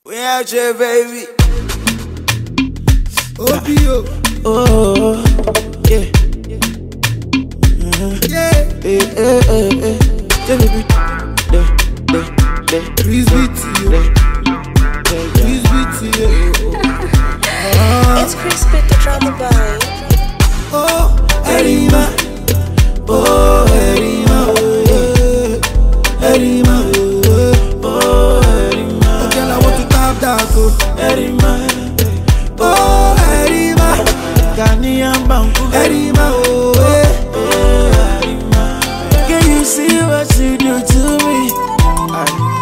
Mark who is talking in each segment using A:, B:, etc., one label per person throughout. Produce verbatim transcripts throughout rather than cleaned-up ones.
A: We out here, baby.
B: O P O.
A: Oh, yeah. Uh-huh.
B: Yeah.
A: Hey, hey, hey, hey. Baby, yeah, yeah, yeah.
B: Krizbeatz, Krizbeatz, yeah.
C: It's Krizbeatz, the drama boy.
A: Oh, Erima. Oh, Erima. Oh, Erima. Oh, Erima.
B: Oh, girl, I want to tap that, oh.
A: Erima. Oh, Erima. Ghanaian Banku.
B: Erima, oh, eh.
A: Oh, Erima. Can you see what you do to me? I,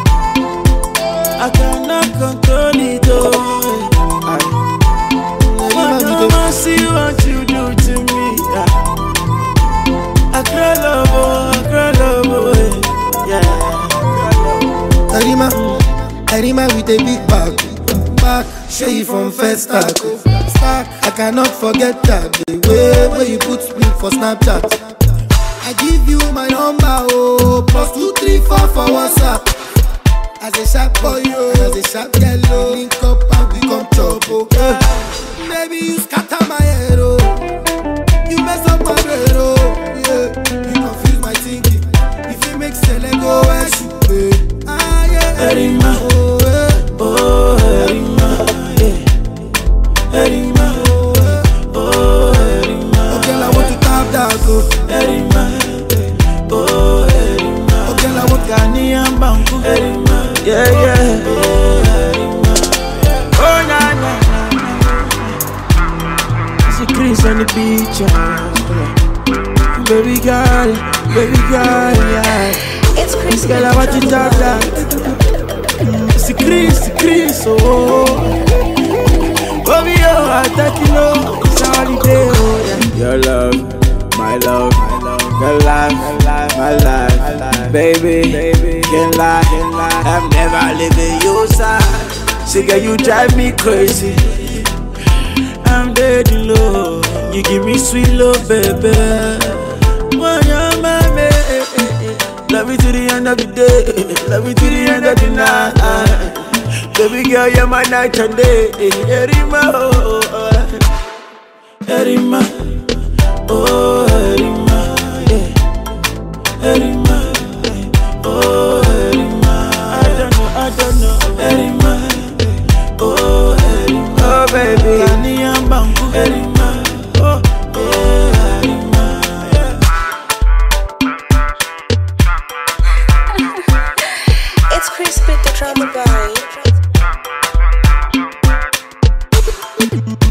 A: I cannot control it, oh. I, I don't see what you do to me. I, I cry love, oh, I cry love, oh, yeah.
B: Erima, Erima with a big bag. Back, show you from first start. Stack, I cannot forget that. The way where you put split for Snapchat. I give you my number, oh, plus two, three, four for WhatsApp. As a sharp boy, oh, as a sharp yellow, link up and we come chop, oh. Yeah. Maybe you scatter my head, oh. You mess up my brain, oh. Yeah. You confuse my thinking. If you make Sele go where she pay. Ah, yeah.
A: Erima,
B: oh, yeah.
A: Oh, Erima, yeah. Erima, oh, Erima.
B: Okay, I want to tap that, oh.
A: Erima, oh, Erima.
B: Okay, I want
A: Ghanaian Banku. Erima, yeah, yeah. Oh, Erima. Oh, na, na, na. It's a Chris on the beach, yeah. Baby girl, baby girl, yeah.
C: It's Krizbeatz,
A: Girl, I want to tap that. It's a Chris, Chris, oh. Baby, oh, I thought you know it's a holiday, oh, yeah. Your love, my love, my love, your life, my life, my life, baby, baby, can't lie, can't lie. I'm never leaving your side. See, girl, you drive me crazy. I'm dead in love. You give me sweet love, baby. When you're my man, love me to the end of the day, love me to the end of the night. Baby girl, you're my night and day. Erima, oh, oh, Erima, oh, Erima, yeah. Erima, oh, Erima. I don't know, I don't know. Erima, oh, Erima, oh, baby. Ghanaian Banku, Erima, oh, oh, Erima, yeah.
C: It's Krizbeatz, the drama boy.